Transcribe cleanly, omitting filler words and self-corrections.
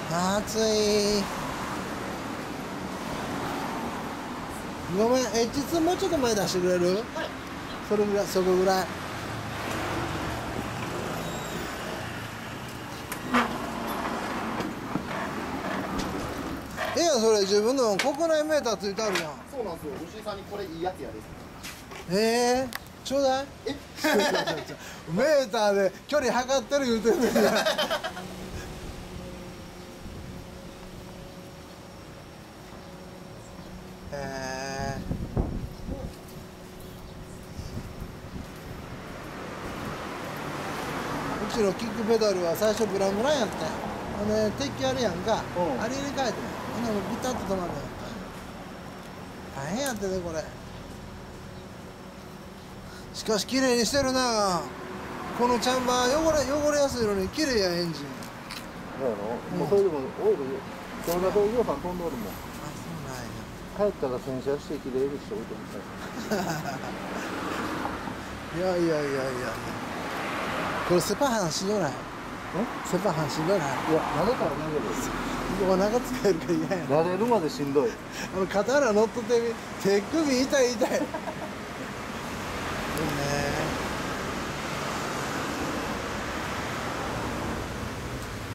暑い。ごめん、実もうちょっと前出してくれる？はい。それぐらい、そこぐらい。いや、それ自分の国内メーターついてあるやん。 そうなんですよ。吉井さんにこれいいやつやです。 ちょうだい。メーターで距離測ってる言うてんねん。うちのキックペダルは最初ブランブランやったん。ほんで鉄器あるやんか、あれ入れ替えてほんでもうビタッと止まるやん。大変やってねこれ。しかし綺麗にしてるな。このチャンバー汚れやすいのに綺麗やエンジン。 そうやろ、もうそれでもオイルそれだけ予算飛んでおるもん。あ、 そうなんや。 帰ったら洗車してきれいにしておいてください。いやいやいやいや。これセパハンしどない。セパハンしどない。いや、 慣れたら大丈夫です。 お腹使えるから嫌やな。 慣れるまでしんどい。 肩裏乗っとってみ、手首痛い痛い。いいね。